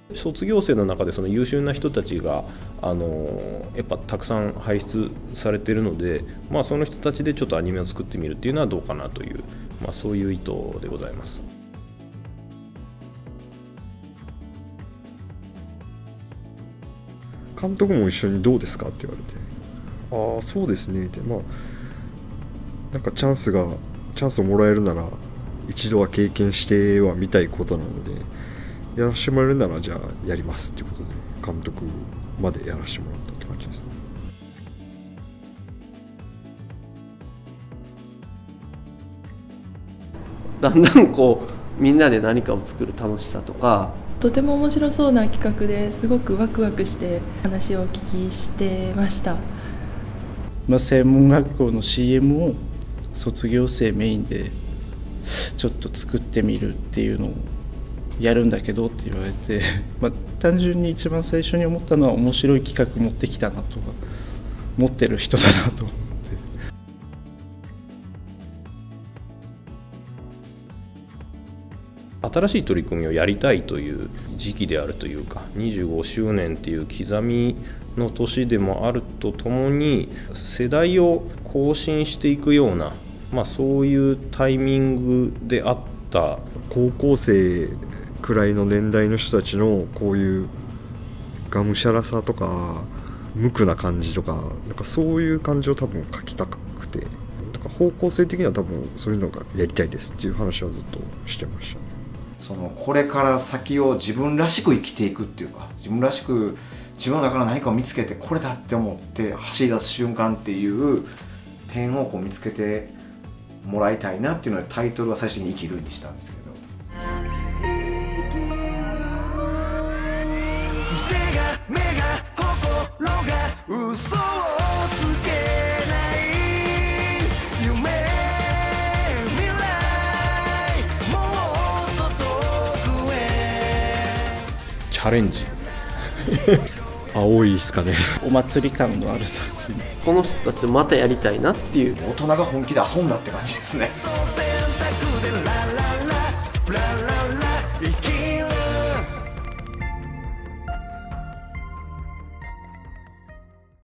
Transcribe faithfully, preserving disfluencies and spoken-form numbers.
卒業生の中でその優秀な人たちがあのやっぱたくさん輩出されているので、まあ、その人たちでちょっとアニメを作ってみるっていうのはどうかなという、まあ、そういう意図でございます。 監督も一緒にどうですかって言われて、ああそうですねって、まあなんかチャンスがチャンスをもらえるなら一度は経験してはみたいことなので、やらしてもらえるならじゃあやりますっていうことで監督までやらしてもらったって感じですね。 だんだんこうみんなで何かを作る楽しさとか、 とても面白そうな企画ですごくワクワクして話をお聞きしてました。 まあ、専門学校の シーエム を卒業生メインでちょっと作ってみるっていうのをやるんだけどって言われて、まあ、単純に一番最初に思ったのは面白い企画持ってきたなとか持ってる人だなと思って。 新しい取り組みをやりたいという時期であるというか、にじゅうごしゅうねんっていう刻みの年でもあるとともに世代を更新していくような、まあ、そういうタイミングであった。 高校生くらいの年代の人たちのこういうがむしゃらさとか無垢な感じとか、なんかそういう感じを多分書きたくて、なんか方向性的には多分そういうのがやりたいですっていう話はずっとしてましたね。 そのこれから先を自分らしく生きていくっていうか、自分らしく自分の中から何かを見つけてこれだって思って走り出す瞬間っていう点をこう見つけてもらいたいなっていうので、タイトルは最終的に生きるにしたんですけど。 チャレンジ青いですかね。 お祭り感のある作品、 この人たちとまたやりたいなっていう。 大人が本気で遊んだって感じですね。